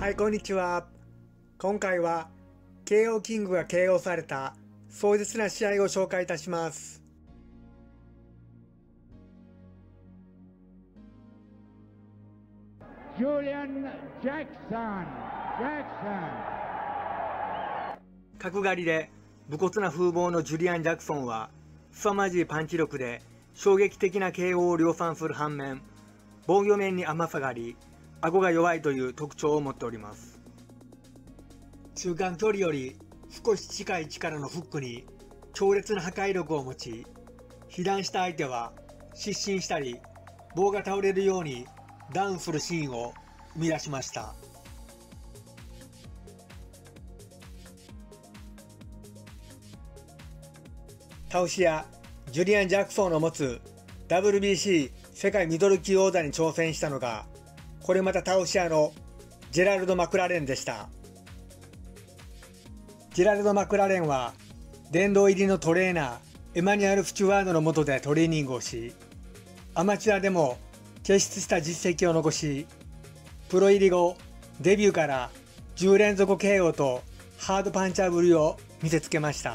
はい、こんにちは。今回は KO キングが KO された壮絶な試合を紹介いたします。 ジュリアン・ジャクソン。 角刈りで武骨な風貌のジュリアン・ジャクソンは凄まじいパンチ力で衝撃的な KO を量産する反面、防御面に甘さがあり、顎が弱いという特徴を持っております。中間距離より少し近い位置からのフックに強烈な破壊力を持ち、被弾した相手は失神したり棒が倒れるようにダウンするシーンを生み出しました。倒し屋ジュリアン・ジャクソンの持つ WBC 世界ミドル級王座に挑戦したのが、これまた倒し屋のジェラルド・マクラレンでした。ジェラルド・マクラレンは殿堂入りのトレーナーエマニュアル・スチュワードの下でトレーニングをし、アマチュアでも傑出した実績を残し、プロ入り後デビューから10連続 KO とハードパンチャーぶりを見せつけました。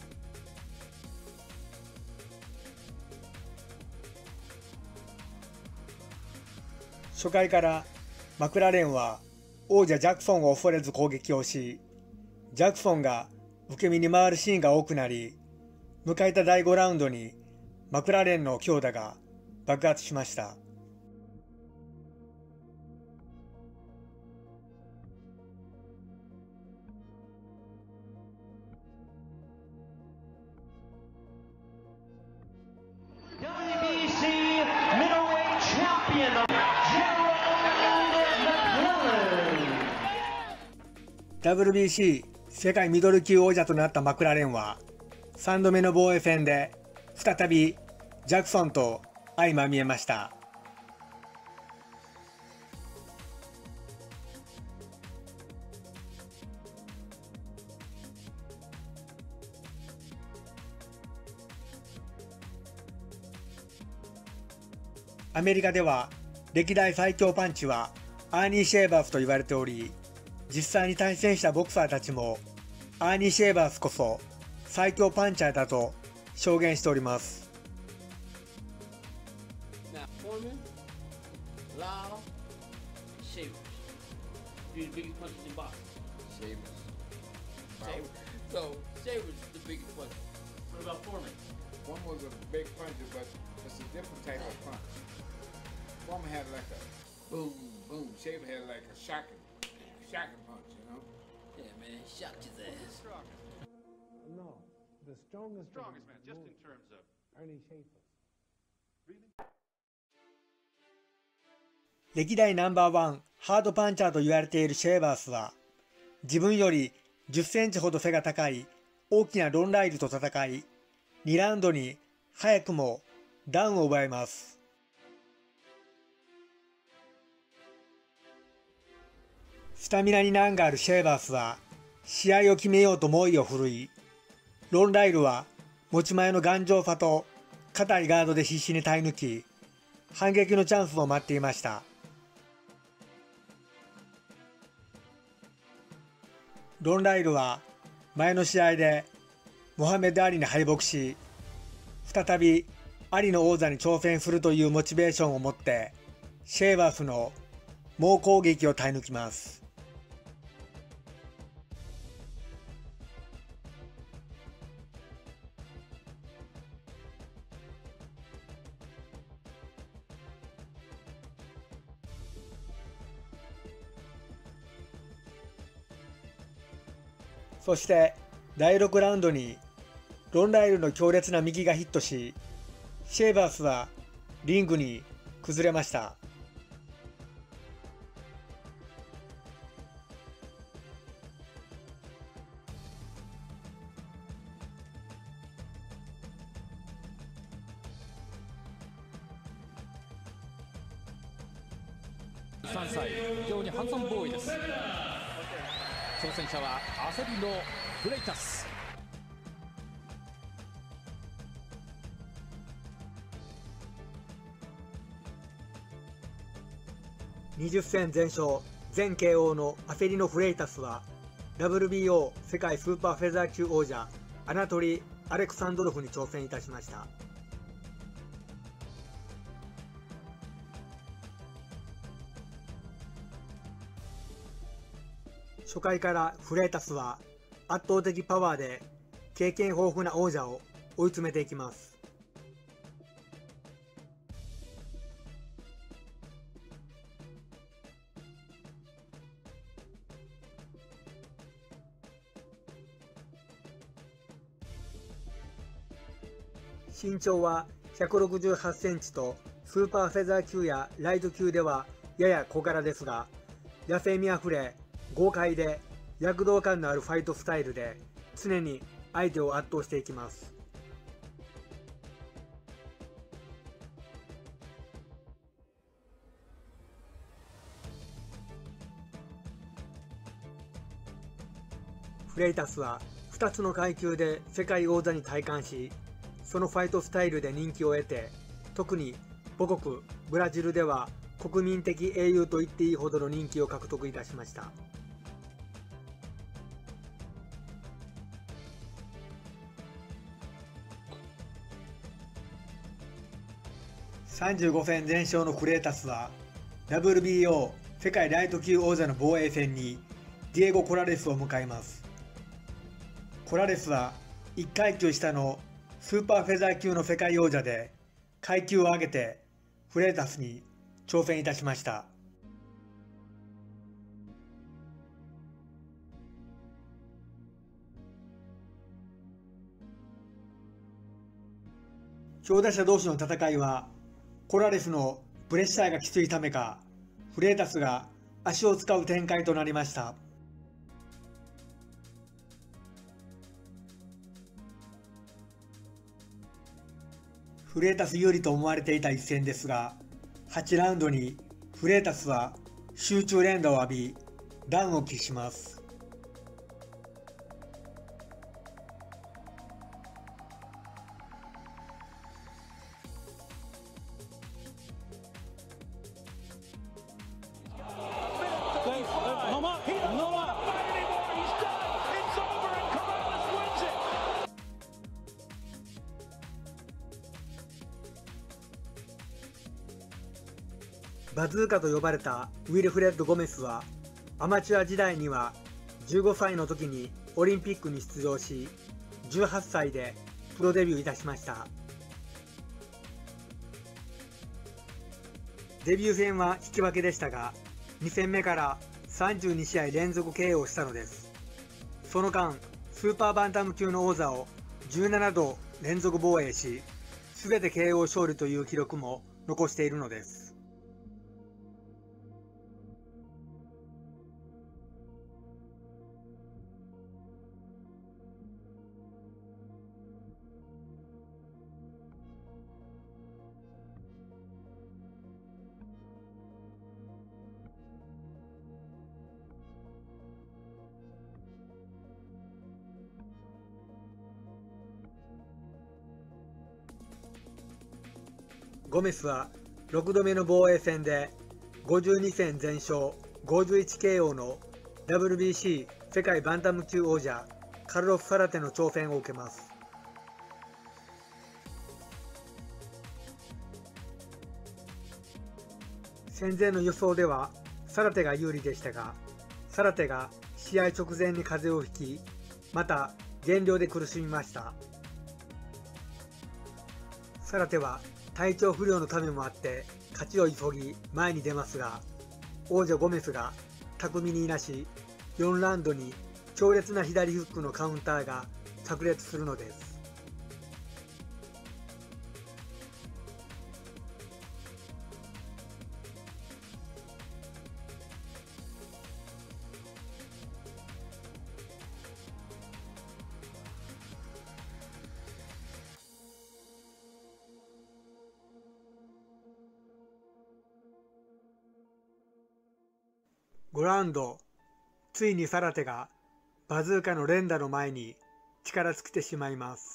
初回からマクラレンは王者ジャクソンを恐れず攻撃をし、ジャクソンが受け身に回るシーンが多くなり、迎えた第5ラウンドにマクラレンの強打が爆発しました。WBC 世界ミドル級王者となったマクラレンは3度目の防衛戦で再びジャクソンと相まみえました。アメリカでは歴代最強パンチはアーニー・シェーバースと言われており、実際に対戦したボクサーたちもアーニー・シェーバースこそ最強パンチャーだと証言しております。 Shocking punch, you know? Yeah, man, shocked his ass. No, the strongest man, just in terms of Ernie Schaefer. really. 歴代ナンバーワンハードパンチャーと言われているシェーバースは、自分より10センチほど背が高い大きなロンライルと戦い、2ラウンドに早くもダウンを奪います。スタミナに難があるシェーバースは試合を決めようと猛威を振るい、ロンライルは持ち前の頑丈さと硬いガードで必死に耐え抜き、反撃のチャンスを待っていました。ロンライルは前の試合でモハメド・アリに敗北し、再びアリの王座に挑戦するというモチベーションを持ってシェーバースの猛攻撃を耐え抜きます。そして第6ラウンドにロンライルの強烈な右がヒットし、シェーバースはリングに崩れました。 3歳、非常にハンサムボーイです。挑戦者はアセリのフレイタス。 20戦全勝前 KO の焦りのフレイタスは WBO 世界スーパーフェザー級王者アナトリ・アレクサンドロフに挑戦いたしました。初回からフレイタスは圧倒的パワーで経験豊富な王者を追い詰めていきます。身長は168センチとスーパーフェザー級やライト級ではやや小柄ですが、野生味あふれ豪快で躍動感のあるファイトスタイルで常に相手を圧倒していきます。フレイタスは2つの階級で世界王座に戴冠し、そのファイトスタイルで人気を得て、特に母国ブラジルでは国民的英雄と言っていいほどの人気を獲得いたしました。35戦全勝のフレータスは WBO 世界ライト級王座の防衛戦にディエゴ・コラレスを迎えます。コラレスは1階級下のスーパーフェザー級の世界王者で階級を上げてフレータスに挑戦いたしました。強打者同士の戦いはコラレスのプレッシャーがきついためかフレータスが足を使う展開となりました。フレータス有利と思われていた一戦ですが、8ラウンドにフレータスは集中連打を浴び、ダウンを喫します。バズーカと呼ばれたウィルフレッド・ゴメスはアマチュア時代には15歳の時にオリンピックに出場し、18歳でプロデビューいたしました。デビュー戦は引き分けでしたが、2戦目から32試合連続 KO したのです。その間スーパーバンタム級の王座を17度連続防衛し、全て KO 勝利という記録も残しているのです。ゴメスは6度目の防衛戦で52戦全勝 51KO の WBC 世界バンタム級王者カルロス・サラテの挑戦を受けます。戦前の予想ではサラテが有利でしたが、サラテが試合直前に風邪をひき、また減量で苦しみました。サラテは体調不良のためもあって勝ちを急ぎ前に出ますが、王者ゴメスが巧みにいなし、4ラウンドに強烈な左フックのカウンターが炸裂するのです。5ラウンド、ついにサラテがバズーカの連打の前に力尽きてしまいます。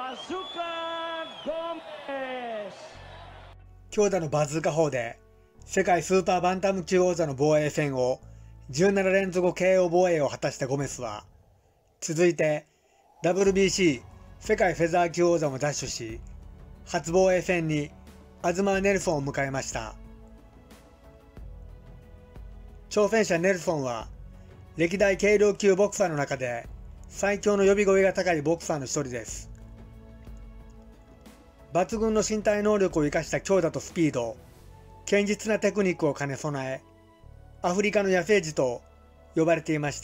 強打のバズーカ砲で世界スーパーバンタム級王座の防衛戦を17連続 KO 防衛を果たしたゴメスは、続いて WBC 世界フェザー級王座も奪取し、初防衛戦にアズマー・ネルソンを迎えました。挑戦者ネルソンは歴代軽量級ボクサーの中で最強の呼び声が高いボクサーの一人です。抜群の身体能力を生かした強打とスピード、堅実なテクニックを兼ね備え、アフリカの野生児と呼ばれていました。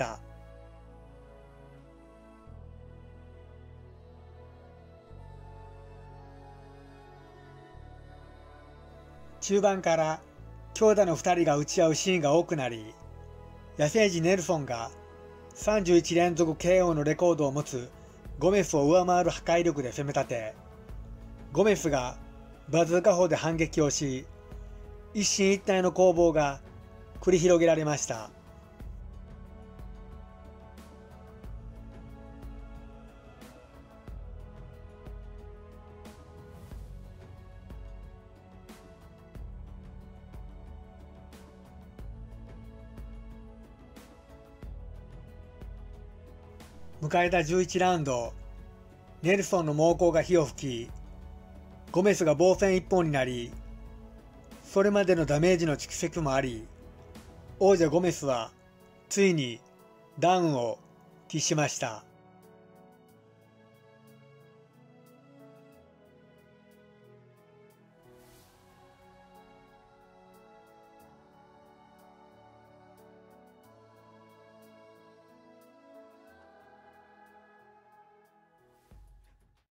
中盤から強打の2人が打ち合うシーンが多くなり、野生児ネルソンが31連続 KO のレコードを持つゴメスを上回る破壊力で攻め立て、ゴメスがバズーカ砲で反撃をし、一進一退の攻防が繰り広げられました。迎えた11ラウンド、ネルソンの猛攻が火を吹き、ゴメスが防戦一本になり、それまでのダメージの蓄積もあり、王者ゴメスはついにダウンを喫しました。